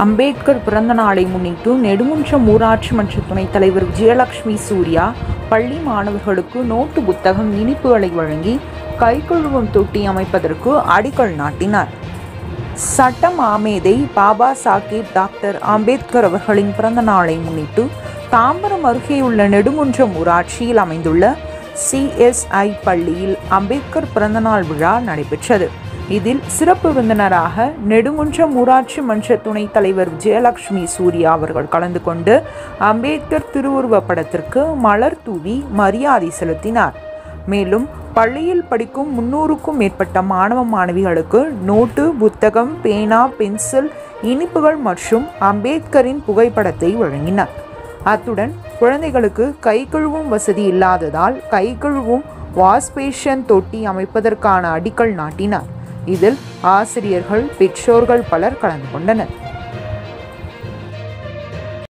அம்பேத்கர் பிறந்த நாளை முன்னிட்டு நெடுங்குன்றம் ஊராட்சி மன்ற துணைத் தலைவர் விஜயலட்சுமி சூர்யா பள்ளி மாணவர்களுக்கு நோட்டு புத்தகம் இனிப்புகளை வழங்கி கைகழுவும் தொட்டி அமைப்பதற்கு அடிக்கல் நாட்டினார். சட்ட மாமேதை பாபா சாஹேப் டாக்டர் அம்பேத்கர் அவர்களின் பிறந்த நாளை முன்னிட்டு தாம்பரம் அருகேயுள்ள நெடுங்குன்றம் ஊராட்சியில் அமைந்துள்ள CSI பள்ளியில் அம்பேத்கர் பிறந்தநாள் விழா நடைபெற்றது. இதில் சிறப்பு விருந்தினராக நெடுங்குன்றம் ஊராட்சி மன்ற துணைத் தலைவர் விஜயலட்சுமி சூர்யா அவர்கள் கலந்து கொண்டு அம்பேத்கர் திருவுருவ படத்திற்கு மலர் தூவி மரியாதை செலுத்தினார். மேலும் பள்ளியில் படிக்கும் 300க்கும் மேற்பட்ட மாணவ மாணவிகளுக்கு நோட்டு, புத்தகம், பேனா, பென்சில், இனிப்புகள் மற்றும் அம்பேத்கரின் புகைப்படத்தை வழங்கினார். அத்துடன் குழந்தைகளுக்கு கை கழுவும் வசதி இல்லாததால் கை கழுவும் வாஷ்பேஷன் தொட்டி அமைப்பதற்கான அடிக்கல் நாட்டினார். இதில் ஆசிரியர்கள், பெற்றோர்கள் பலர் கலந்து கொண்டனர்.